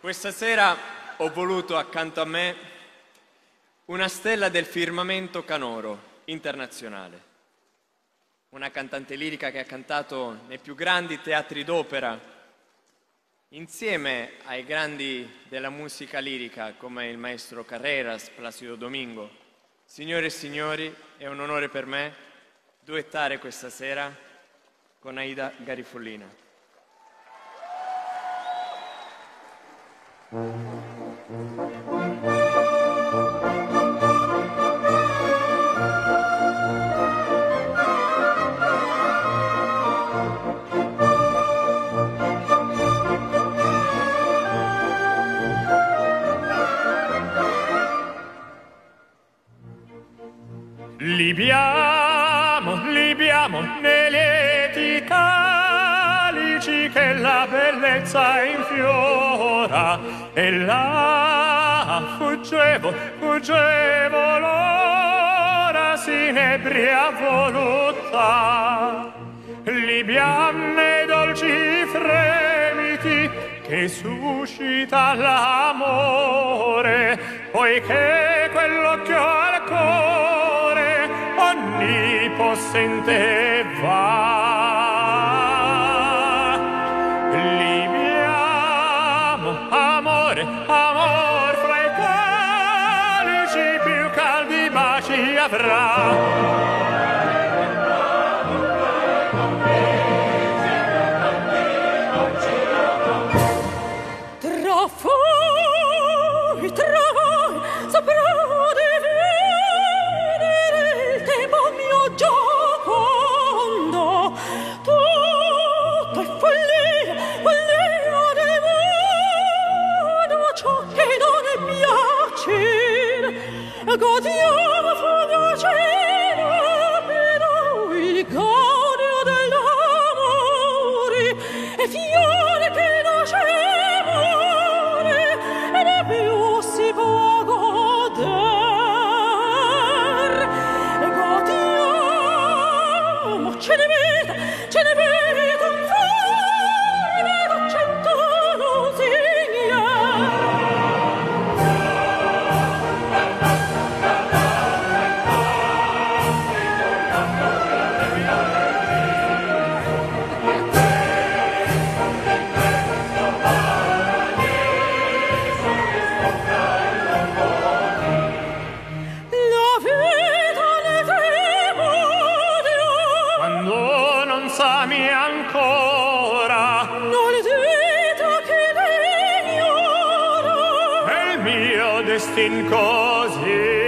Questa sera ho voluto accanto a me una stella del firmamento canoro internazionale, una cantante lirica che ha cantato nei più grandi teatri d'opera, insieme ai grandi della musica lirica come il maestro Carreras, Placido Domingo. Signore e signori, è un onore per me duettare questa sera con Aida Garifullina. Libiamo nei lieti calici che la bellezza infiora, e là fuggevo l'ora s'inebria voluta. Libiam nei dolci fremiti che suscita l'amore, poiché quell'occhio al cuore onnipotente va. Libiamo, amore, amor, fra i calici più caldi baci avrà. Tra voi saprò dividere il tempo mio giocondo. Tutto è follia del mondo, ciò che non è piacere. Godiamo fugacevo però il gaudio dell'amore e fiore che nasce più si può goder. Godiamo, ce ne vede conforme con 100 lusigna. Sami ancora, non dite che l'ignoro, è il mio destin così.